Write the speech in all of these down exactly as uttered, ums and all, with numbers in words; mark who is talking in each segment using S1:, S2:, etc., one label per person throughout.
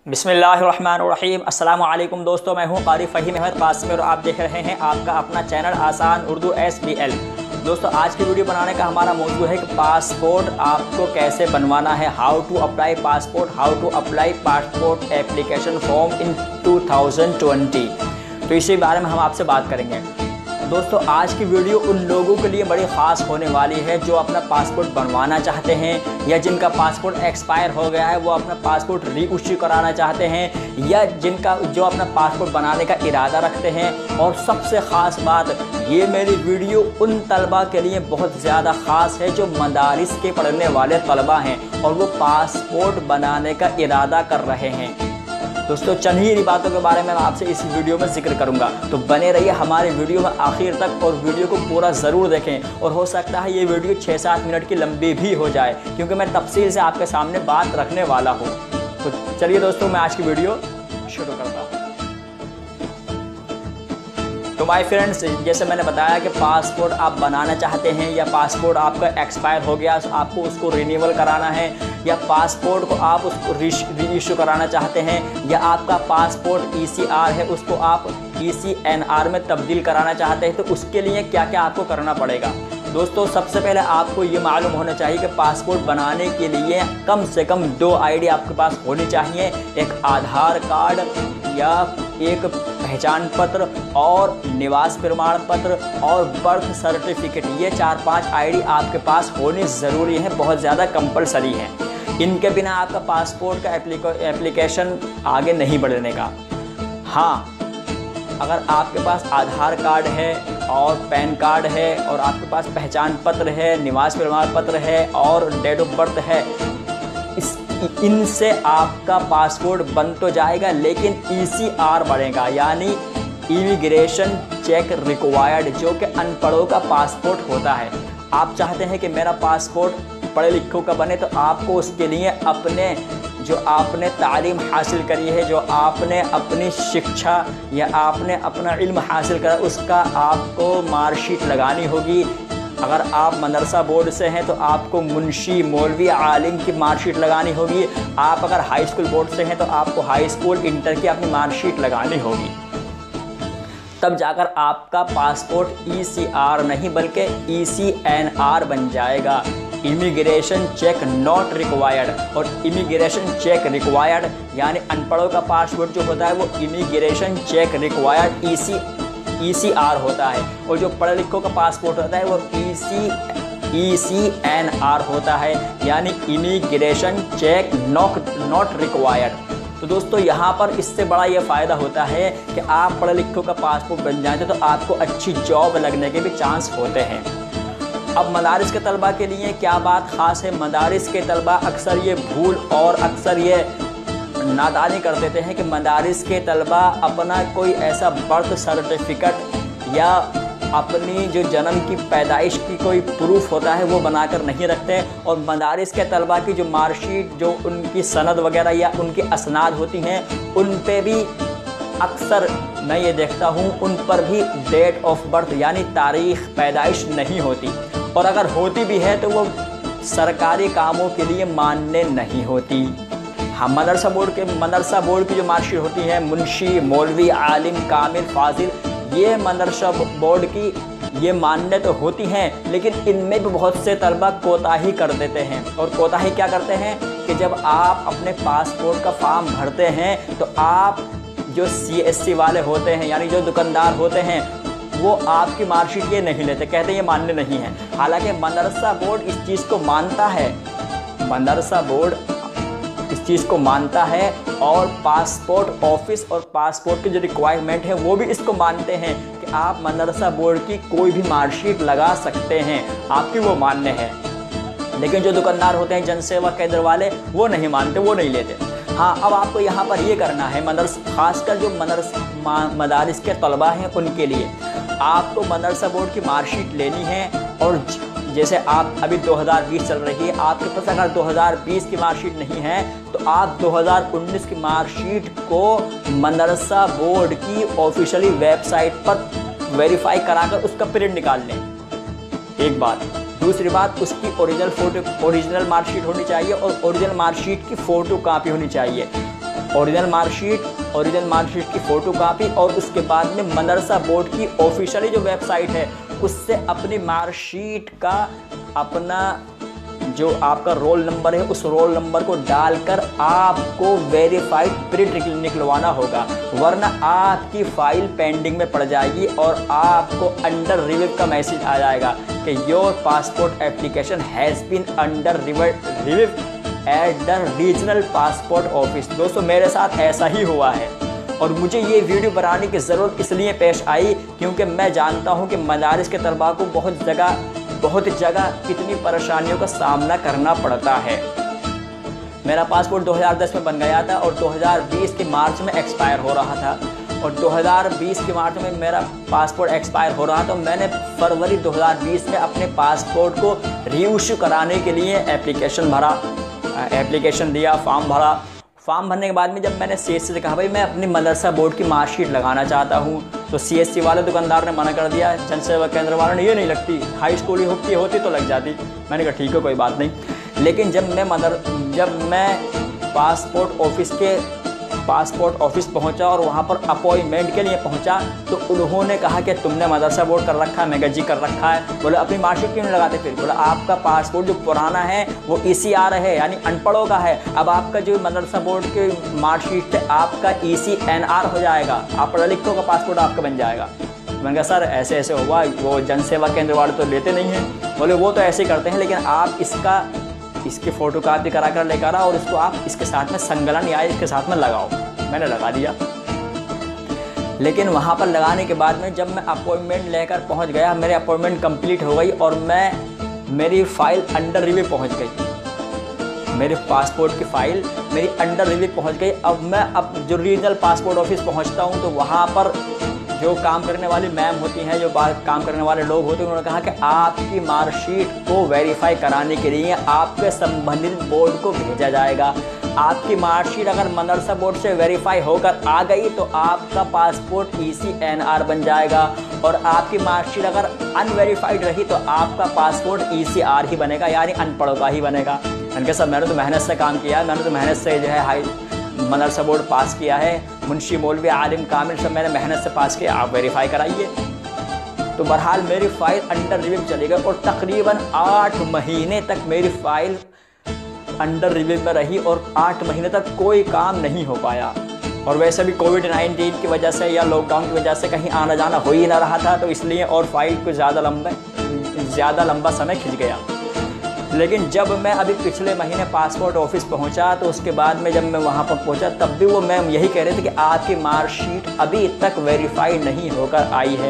S1: बिस्मिल्लाहिर्रहमानिर्रहीम। अस्सलामु अलैकुम दोस्तों, मैं हूं कारी फ़हीम अहमद कासिमी और आप देख रहे हैं आपका अपना channel Aasan Urdu S B L. दोस्तों, आज की वीडियो बनाने का हमारा मौजू है कि पासपोर्ट आपको कैसे बनवाना है, how to apply passport, how to apply passport application form in two thousand twenty. तो इसी बारे में हम आपसे बात करेंगे। दोस्तों, आज की वीडियो उन लोगों के लिए बड़ी ख़ास होने वाली है जो अपना पासपोर्ट बनवाना चाहते हैं या जिनका पासपोर्ट एक्सपायर हो गया है वो अपना पासपोर्ट री इश्यू कराना चाहते हैं या जिनका जो अपना पासपोर्ट बनाने का इरादा रखते हैं। और सबसे ख़ास बात, ये मेरी वीडियो उन तलबा के लिए बहुत ज़्यादा ख़ास है जो मदारिस के पढ़ने वाले तलबा हैं और वो पासपोर्ट बनाने का इरादा कर रहे हैं। दोस्तों, चंद ही बातों के बारे में मैं आपसे इस वीडियो में जिक्र करूंगा, तो बने रहिए हमारे वीडियो में आखिर तक और वीडियो को पूरा ज़रूर देखें। और हो सकता है ये वीडियो छः सात मिनट की लंबी भी हो जाए क्योंकि मैं तफसील से आपके सामने बात रखने वाला हूँ। तो चलिए दोस्तों, मैं आज की वीडियो शुरू करता हूँ। तो माय फ्रेंड्स, जैसे मैंने बताया कि पासपोर्ट आप बनाना चाहते हैं या पासपोर्ट आपका एक्सपायर हो गया, आपको उसको रिन्यूअल कराना है या पासपोर्ट को आप उसको री इशू कराना चाहते हैं या आपका पासपोर्ट ई सी आर है उसको आप ई सी एन आर में तब्दील कराना चाहते हैं, तो उसके लिए क्या क्या आपको करना पड़ेगा। दोस्तों, सबसे पहले आपको ये मालूम होना चाहिए कि पासपोर्ट बनाने के लिए कम से कम दो आईडी आपके पास होनी चाहिए, एक आधार कार्ड या एक पहचान पत्र और निवास प्रमाण पत्र और बर्थ सर्टिफिकेट। ये चार पांच आईडी आपके पास होनी ज़रूरी है, बहुत ज़्यादा कंपलसरी है। इनके बिना आपका पासपोर्ट का एप्लीकेशन आगे नहीं बढ़ने का। हाँ, अगर आपके पास आधार कार्ड है और पैन कार्ड है और आपके पास पहचान पत्र है, निवास प्रमाण पत्र है और डेट ऑफ बर्थ है, इस इनसे आपका पासपोर्ट बन तो जाएगा लेकिन ई सी आर बढ़ेगा, यानी इमिग्रेशन चेक रिक्वायर्ड, जो कि अनपढ़ों का पासपोर्ट होता है। आप चाहते हैं कि मेरा पासपोर्ट पढ़े लिखों का बने, तो आपको उसके लिए अपने जो आपने तालीम हासिल करी है, जो आपने अपनी शिक्षा या आपने अपना इल्म हासिल करा, उसका आपको मार्कशीट लगानी होगी। अगर आप मदरसा बोर्ड से हैं तो आपको मुंशी मौलवी आलिम की मार्कशीट लगानी होगी। आप अगर हाई स्कूल बोर्ड से हैं तो आपको हाई स्कूल इंटर की अपनी मार्कशीट लगानी होगी। तब जाकर आपका पासपोर्ट ई सी आर नहीं बल्कि ई सी एन आर बन जाएगा, इमिग्रेशन चेक नॉट रिक्वायर्ड। और इमिग्रेशन चेक रिक्वायर्ड यानी अनपढ़ों का पासपोर्ट जो होता है वो immigration check required E C E C R होता है, और जो पढ़े लिखों का पासपोर्ट होता है वो ई C E C N are होता है, यानी immigration check not not required. तो दोस्तों, यहाँ पर इससे बड़ा ये फ़ायदा होता है कि आप पढ़े लिखों का पासपोर्ट बन जाते तो आपको अच्छी जॉब लगने के भी चांस होते हैं। अब मदारिस के तलबा के लिए क्या बात ख़ास है, मदारिस के तलबा अक्सर ये भूल और अक्सर ये नादानी कर देते हैं कि मदारिस के तलबा अपना कोई ऐसा बर्थ सर्टिफिकेट या अपनी जो जन्म की पैदाइश की कोई प्रूफ होता है वो बनाकर नहीं रखते। और मदारिस के तलबा की जो मार्कशीट, जो उनकी सनद वगैरह या उनकी असनाद होती हैं, उन पे भी अक्सर मैं ये देखता हूँ उन पर भी डेट ऑफ बर्थ यानी तारीख़ पैदाइश नहीं होती, और अगर होती भी है तो वो सरकारी कामों के लिए मान्य नहीं होती। हाँ, मदरसा बोर्ड के मदरसा बोर्ड की जो मार्कशीट होती है, मुंशी मौलवी आलिम कामिल फाजिल, ये मदरसा बोर्ड की ये मान्य तो होती हैं, लेकिन इनमें भी बहुत से तलबा कोताही कर देते हैं। और कोताही क्या करते हैं कि जब आप अपने पासपोर्ट का फॉर्म भरते हैं तो आप जो सी एस सी वाले होते हैं यानी जो दुकानदार होते हैं वो आपकी मार्कशीट ये नहीं लेते, कहते हैं ये मान्य नहीं है। हालांकि मदरसा बोर्ड इस चीज़ को मानता है, मदरसा बोर्ड इस चीज़ को मानता है और पासपोर्ट ऑफिस और पासपोर्ट की जो रिक्वायरमेंट है वो भी इसको मानते हैं कि आप मदरसा बोर्ड की कोई भी मार्कशीट लगा सकते हैं, आपकी वो मान्य है। लेकिन जो दुकानदार होते हैं, जनसेवा केंद्र वाले, वो नहीं मानते, वो नहीं लेते। हाँ, अब आपको यहाँ पर ये करना है, मदरस खासकर जो मदरस मदारिस के तलबा हैं उनके लिए आपको मदरसा बोर्ड की मार्कशीट लेनी है। और जैसे आप अभी दो हज़ार बीस चल रही है, आपके पास अगर दो हज़ार बीस की मार्कशीट नहीं है तो आप दो हज़ार उन्नीस की मार्कशीट को मदरसा बोर्ड की ऑफिशियली वेबसाइट पर वेरीफाई कराकर उसका प्रिंट निकाल लें, एक बात। दूसरी बात, उसकी ओरिजिनल फोटो ओरिजिनल मार्कशीट होनी चाहिए और ओरिजिनल मार्कशीट की फ़ोटो कापी होनी चाहिए। ओरिजिनल मार्कशीट, ओरिजिनल मार्कशीट की फ़ोटो कापी और उसके बाद में मदरसा बोर्ड की ऑफिशियली जो वेबसाइट है उससे अपनी मार्कशीट का अपना जो आपका रोल नंबर है उस रोल नंबर को डालकर आपको वेरीफाइड प्रिंट निकलवाना होगा, वरना आपकी फ़ाइल पेंडिंग में पड़ जाएगी और आपको अंडर रिव्यू का मैसेज आ जाएगा कि your passport application has been under review at the regional passport office. दोस्तों मेरे साथ ऐसा ही हुआ है और मुझे ये वीडियो बनाने की ज़रूरत इसलिए पेश आई क्योंकि मैं जानता हूँ कि मदारिस के तलबा को बहुत जगह बहुत जगह कितनी परेशानियों का सामना करना पड़ता है। मेरा पासपोर्ट दो हज़ार दस में बन गया था और दो हज़ार बीस के मार्च में एक्सपायर हो रहा था और दो हज़ार बीस के मार्च में मेरा पासपोर्ट एक्सपायर हो रहा था। तो मैंने फरवरी दो हज़ार बीस में अपने पासपोर्ट को रीइश्यू कराने के लिए एप्लीकेशन भरा एप्लीकेशन दिया, फॉर्म भरा। फॉर्म भरने के बाद में जब मैंने सी एस सी से कहा भाई मैं अपनी मदरसा बोर्ड की मार्कशीट लगाना चाहता हूँ, तो सी एस सी वाले दुकानदार ने मना कर दिया। जनसेवा केंद्र वालों ने ये नहीं लगती, हाई स्कूल ही होती होती तो लग जाती। मैंने कहा ठीक है कोई बात नहीं। लेकिन जब मैं मदर जब मैं पासपोर्ट ऑफिस के पासपोर्ट ऑफिस पहुंचा और वहां पर अपॉइंटमेंट के लिए पहुंचा तो उन्होंने कहा कि तुमने मदरसा बोर्ड कर रखा है। मैं कहा जी कर रखा है। बोले अपनी मार्कशीट क्यों नहीं लगाते? फिर बोला आपका पासपोर्ट जो पुराना है वो ई सी आर है यानी अनपढ़ों का है, अब आपका जो मदरसा बोर्ड की मार्कशीट है आपका ई सी एन आर हो जाएगा, आप पढ़ा लिखों का पासपोर्ट आपका बन जाएगा। मैंने कहा सर ऐसे ऐसे हुआ, वो जनसेवा केंद्र वाले तो लेते नहीं हैं। बोले वो तो ऐसे ही करते हैं लेकिन आप इसका इसकी फ़ोटो कापी करा कर लेकर आओ और इसको आप इसके साथ में संकलन या इसके साथ में लगाओ। मैंने लगा दिया, लेकिन वहाँ पर लगाने के बाद में जब मैं अपॉइंटमेंट लेकर पहुँच गया, मेरी अपॉइंटमेंट कंप्लीट हो गई और मैं मेरी फ़ाइल अंडर रिव्यू पहुँच गई। मेरे पासपोर्ट की फ़ाइल मेरी अंडर रिव्यू पहुँच गई। अब मैं अब जो रीजनल पासपोर्ट ऑफिस पहुँचता हूँ तो वहाँ पर जो काम करने वाली मैम होती हैं, जो काम करने वाले लोग होते हैं, उन्होंने कहा कि आपकी मार्कशीट को वेरीफाई कराने के लिए आपके संबंधित बोर्ड को भेजा जाएगा। आपकी मार्कशीट अगर मदरसा बोर्ड से वेरीफाई होकर आ गई तो आपका passport E C N R बन जाएगा और आपकी मार्कशीट अगर अनवेरीफाइड रही तो आपका पासपोर्ट ई सी आर ही बनेगा यानी अनपढ़ों का ही बनेगा। मैंने कहा सब मैंने तो मेहनत से काम किया है, मैंने तो मेहनत से जो है हाई मदरसा बोर्ड पास किया है, मुंशी मौलवी आलिम कामिल सब मैंने मेहनत से पास किया, आप वेरीफाई कराइए। तो बहरहाल मेरी फ़ाइल अंडर रिव्यू चली गई और तकरीबन आठ महीने तक मेरी फ़ाइल अंडर रिव्यू में रही और आठ महीने तक कोई काम नहीं हो पाया। और वैसे भी कोविड नाइन्टीन की वजह से या लॉकडाउन की वजह से कहीं आना जाना हो ही ना रहा था, तो इसलिए और फाइल को ज़्यादा लंबा ज़्यादा लंबा समय खिंच गया। लेकिन जब मैं अभी पिछले महीने पासपोर्ट ऑफिस पहुंचा तो उसके बाद में जब मैं वहां पर पहुंचा तब भी वो मैम यही कह रहे थे कि आपकी मार्कशीट अभी तक वेरीफाई नहीं होकर आई है।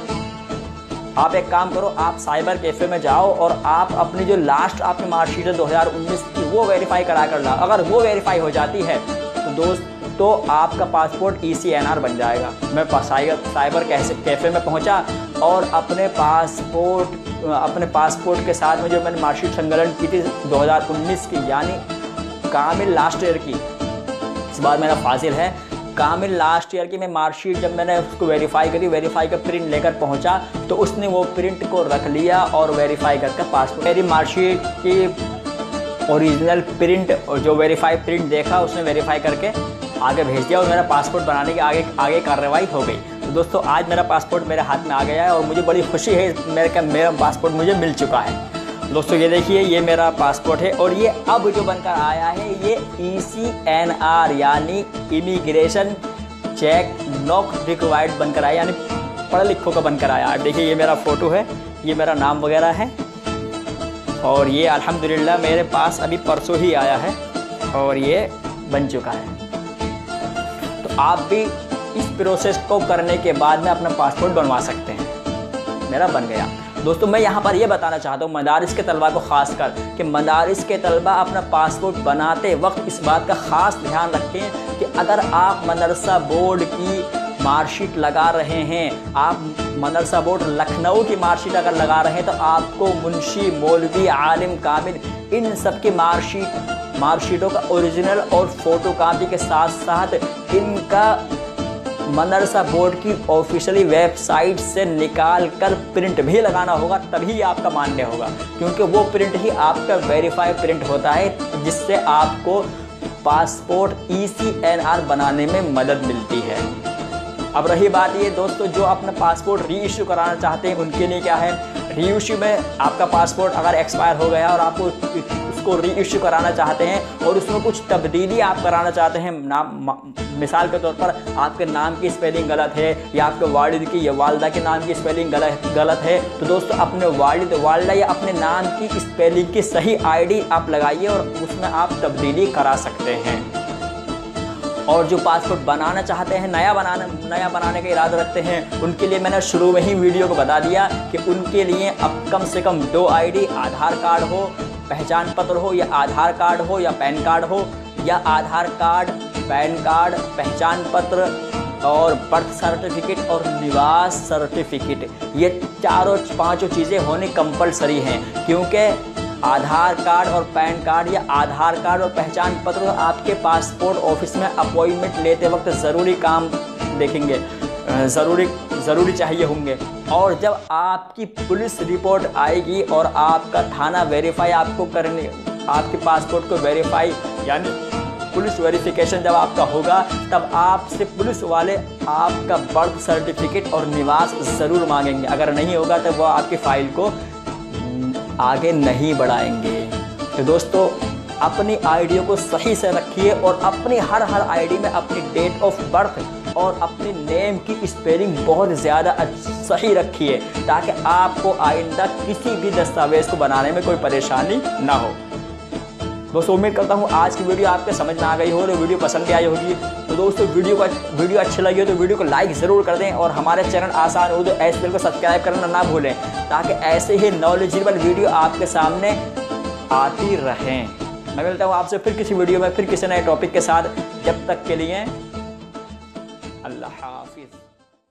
S1: आप एक काम करो, आप साइबर कैफ़े में जाओ और आप अपनी जो लास्ट आपकी मार्कशीट है दो हज़ार उन्नीस की वो वेरीफाई करा कर लाओ। अगर वो वेरीफाई हो जाती है तो दोस्त तो आपका passport E C N R बन जाएगा। मैं साइबर कैफ़े में पहुंचा और अपने पासपोर्ट अपने पासपोर्ट के साथ में जो मैंने मार्कशीट संकलन की थी दो हज़ार उन्नीस की यानी कामिल लास्ट ईयर की, इस बार मेरा फाजिल है, कामिल लास्ट ईयर की मैं मार्कशीट जब मैंने उसको वेरीफाई करी, वेरीफाई का प्रिंट लेकर पहुंचा तो उसने वो प्रिंट को रख लिया और वेरीफाई करके पासपोर्ट मेरी मार्कशीट की ओरिजिनल प्रिंट और जो वेरीफाई प्रिंट देखा उसने वेरीफाई करके आगे भेज दिया और मेरा पासपोर्ट बनाने की आगे आगे कार्रवाई हो गई। तो दोस्तों आज मेरा पासपोर्ट मेरे हाथ में आ गया है और मुझे बड़ी खुशी है मेरे का मेरा पासपोर्ट मुझे मिल चुका है। दोस्तों ये देखिए ये मेरा पासपोर्ट है और ये अब जो बनकर आया है ये ई सी एन आर यानी इमिग्रेशन चेक नॉट रिक्वायर्ड बनकर आया यानी पढ़े लिखों का बनकर आया। देखिए ये मेरा फ़ोटो है, ये मेरा नाम वगैरह है और ये अल्हम्दुलिल्लाह मेरे पास अभी परसों ही आया है और ये बन चुका है। तो आप भी इस प्रोसेस को करने के बाद में अपना पासपोर्ट बनवा सकते हैं। मेरा बन गया। दोस्तों मैं यहाँ पर ये बताना चाहता हूँ मदारिस के तलबा को ख़ास कर कि मदारिस के तलबा अपना पासपोर्ट बनाते वक्त इस बात का ख़ास ध्यान रखें कि अगर आप मदरसा बोर्ड की मार्कशीट लगा रहे हैं, आप मदरसा बोर्ड लखनऊ की मार्कशीट अगर लगा रहे हैं तो आपको मुंशी मौलवी आलिम कामिल इन सब की मार्कशीट मार्कशीटों का ओरिजिनल और फ़ोटो कापी के साथ साथ इनका मदरसा बोर्ड की ऑफिशियली वेबसाइट से निकाल कर प्रिंट भी लगाना होगा, तभी आपका मान्य होगा, क्योंकि वो प्रिंट ही आपका वेरीफाई प्रिंट होता है जिससे आपको passport E C N R बनाने में मदद मिलती है। अब रही बात ये दोस्तों, जो अपना पासपोर्ट री इशू कराना चाहते हैं उनके लिए क्या है, री इशू में आपका पासपोर्ट अगर एक्सपायर हो गया और आपको उसको री इशू कराना चाहते हैं और उसमें कुछ तब्दीली आप कराना चाहते हैं, नाम मिसाल के तौर पर आपके नाम की स्पेलिंग गलत है या आपके वालिद की या वालदा के नाम की स्पेलिंग गलत गलत है, तो दोस्तों अपने वालिद वालदा या अपने नाम की स्पेलिंग की सही आईडी आप लगाइए और उसमें आप तब्दीली करा सकते हैं। और जो पासपोर्ट बनाना चाहते हैं, नया बनाना नया बनाने का इरादा रखते हैं, उनके लिए मैंने शुरू में ही वीडियो को बता दिया कि उनके लिए अब कम से कम दो आईडी, आधार कार्ड हो, पहचान पत्र हो, या आधार कार्ड हो या पैन कार्ड हो, या आधार कार्ड, पैन कार्ड, पहचान पत्र और बर्थ सर्टिफिकेट और निवास सर्टिफिकेट, ये चारों पांचों चीज़ें होनी कंपलसरी हैं। क्योंकि आधार कार्ड और पैन कार्ड या आधार कार्ड और पहचान पत्र आपके पासपोर्ट ऑफिस में अपॉइंटमेंट लेते वक्त ज़रूरी काम देखेंगे, ज़रूरी ज़रूरी चाहिए होंगे। और जब आपकी पुलिस रिपोर्ट आएगी और आपका थाना वेरीफाई आपको करने, आपके पासपोर्ट को वेरीफाई यानी पुलिस वेरिफिकेशन जब आपका होगा, तब आपसे पुलिस वाले आपका बर्थ सर्टिफिकेट और निवास ज़रूर मांगेंगे। अगर नहीं होगा तो वो आपकी फ़ाइल को आगे नहीं बढ़ाएंगे। तो दोस्तों अपनी आईडियों को सही से रखिए और अपनी हर हर आईडी में अपनी डेट ऑफ बर्थ और अपनी नेम की स्पेलिंग बहुत ज़्यादा सही रखिए, ताकि आपको आइंदा किसी भी दस्तावेज़ को बनाने में कोई परेशानी ना हो। दोस्तों उम्मीद करता हूँ आज की वीडियो आपके समझ में आ गई हो और वीडियो पसंद भी आई होगी। तो दोस्तों वीडियो को वीडियो अच्छी लगी हो तो वीडियो को लाइक ज़रूर कर दें और हमारे channel Aasan Urdu S P L को सब्सक्राइब करना ना भूलें, ताकि ऐसे ही नॉलेजेबल वीडियो आपके सामने आती रहें। मैं मिलता हूँ आपसे फिर किसी वीडियो में, फिर किसी नए टॉपिक के साथ। जब तक के लिए अल्लाह हाफिज़।